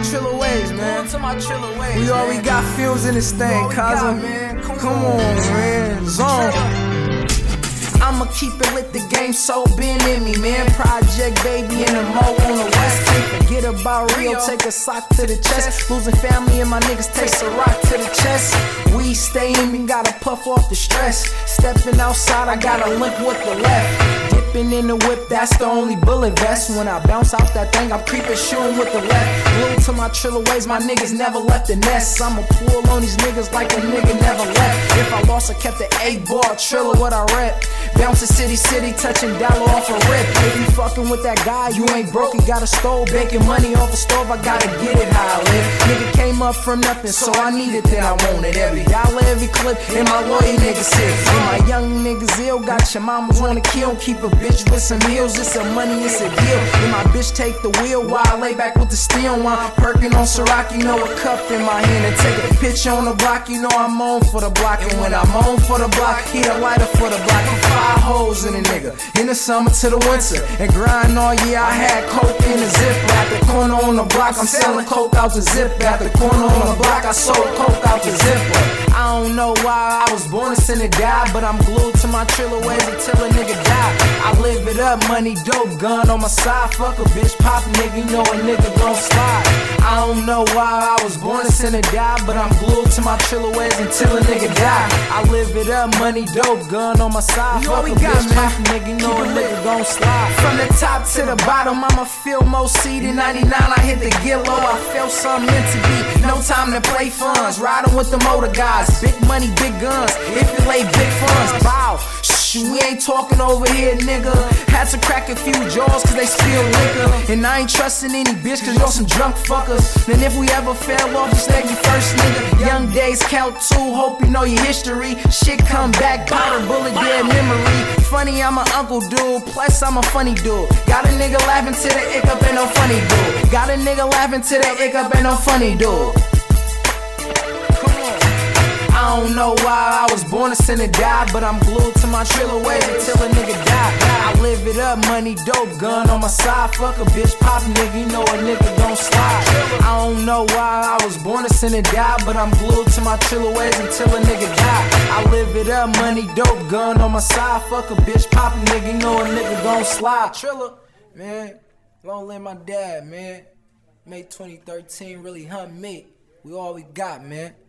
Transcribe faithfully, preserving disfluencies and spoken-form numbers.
Triller ways, man. To my Triller ways, we all we got feels in this thing, Kaza. Come, Come on, man. Zone. I'ma keep it lit, the game so been in me, man. Project baby in the mo on the west. Can't forget about Rio, take a sock to the chest. Losing family and my niggas taste a rock to the chest. We stay in me, gotta puff off the stress. Stepping outside, I gotta link with the left. Dipping in the whip, that's the only bullet vest. When I bounce out that thing, I'm creeping, shooting with the left. Glued to my Triller ways, my niggas never left the nest. I'ma pull on these niggas like a nigga never left. If I lost, I kept the eight ball, Triller what I rep. Bouncing city, city, touching dollar off a rip. If you fucking with that guy, you ain't broke, you got a stove. Baking money off a stove, I gotta get it how I live. Nigga came up from nothing, so I need it, then I want it. Every dollar, every clip, and my loyal niggas sick. And my young niggas ill, got your mamas wanna kill. Keep a bitch with some heels, it's a money, it's a deal. And my bitch take the wheel while I lay back with the steel. While I'm perking on Ciroc, you know a cup in my hand. And take a pitch on the block, you know I'm on for the block. And when I'm on for the block, he a lighter for the block. I'm five hoes in a nigga, in the summer to the winter. And grind all year, I had coke in the zip. At the corner on the block, I'm selling coke out the zip. At the corner on the block, I sold coke out the zipper. I don't know why I was born to sin and die, but I'm glued to my Triller ways until a nigga die. I live it up, money, dope, gun on my side. Fuck a bitch, pop nigga, you know a nigga gon' slide. I don't know why I was born to sin and die, but I'm glued to my Triller ways until a nigga die. I live it up, money, dope, gun on my side. Fuck a bitch, pop nigga, you know a nigga gon' slide. From the top to the bottom, I'ma feel most seed. In ninety-nine, I hit the get low, I felt something meant to be. No time to play funds, riding with the motor guys. Big money, big guns, if you lay big funds. Bow, shh, we ain't talking over here, nigga. Had to crack a few jaws cause they spill liquor. And I ain't trusting any bitch cause y'all some drunk fuckers. Then if we ever fell off, just let me first, nigga. Young days count too, hope you know your history. Shit come back, powder bullet, dead memory. Funny, I'm an uncle dude, plus I'm a funny dude. Got a nigga laughing to the ick up, ain't no funny dude. Got a nigga laughing to the ick up, ain't no funny dude. I don't know why I was born to sin and die, but I'm glued to my Triller ways until a nigga die. I live it up, money, dope, gun on my side. Fuck a bitch, pop nigga, you know a nigga gon' slide. I don't know why I was born to sin and die, but I'm glued to my Triller ways until a nigga die. I live it up, money, dope, gun on my side. Fuck a bitch, pop nigga, you know a nigga gon' slide. Triller, man, long live my dad, man. May twenty thirteen really hunt me. We all we got, man.